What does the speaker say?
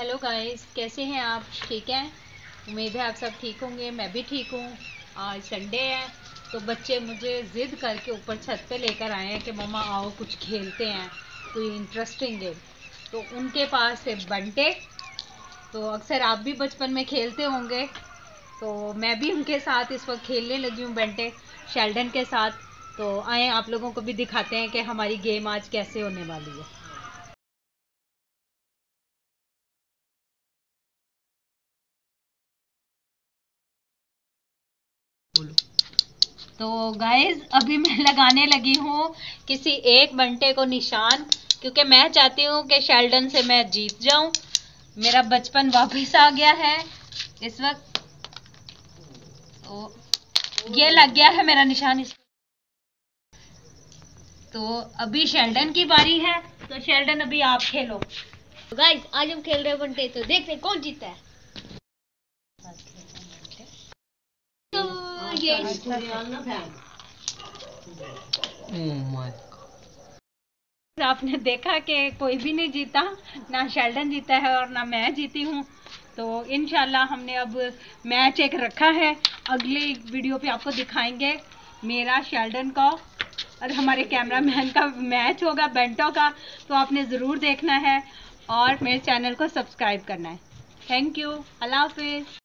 Hello guys, कैसे हैं आप? ठीक हैं? उम्मीद है आप सब ठीक होंगे। मैं भी ठीक हूँ। आज संडे है तो बच्चे मुझे ज़िद करके ऊपर छत पे लेकर आए हैं कि मम्मा आओ कुछ खेलते हैं, कोई इंटरेस्टिंग गेम। तो उनके पास से बंटे, तो अक्सर आप भी बचपन में खेलते होंगे, तो मैं भी उनके साथ इस वक्त खेलने लगी हूँ बंटे शेल्डन के साथ। तो आए आप लोगों को भी दिखाते हैं कि हमारी गेम आज कैसे होने वाली है। तो गाइस अभी मैं लगाने लगी हूँ किसी एक बंटे को निशान, क्योंकि मैं चाहती हूँ कि शेल्डन से मैं जीत जाऊं। मेरा बचपन वापस आ गया है इस वक्त। तो ये लग गया है मेरा निशान इस। तो अभी शेल्डन की बारी है, तो शेल्डन अभी आप खेलो। तो गाइस आज हम खेल रहे हैं बंटे, तो देखते हैं कौन जीता है। तो ये आपने देखा कि कोई भी नहीं जीता, ना शेल्डन जीता है और ना मैं जीती हूँ। तो इंशाल्लाह हमने अब मैच एक रखा है, अगली वीडियो पे आपको दिखाएंगे मेरा शेल्डन का और हमारे कैमरामैन का मैच होगा बेंटो का। तो आपने ज़रूर देखना है और मेरे चैनल को सब्सक्राइब करना है। थैंक यू, अल्लाह हाफिज़।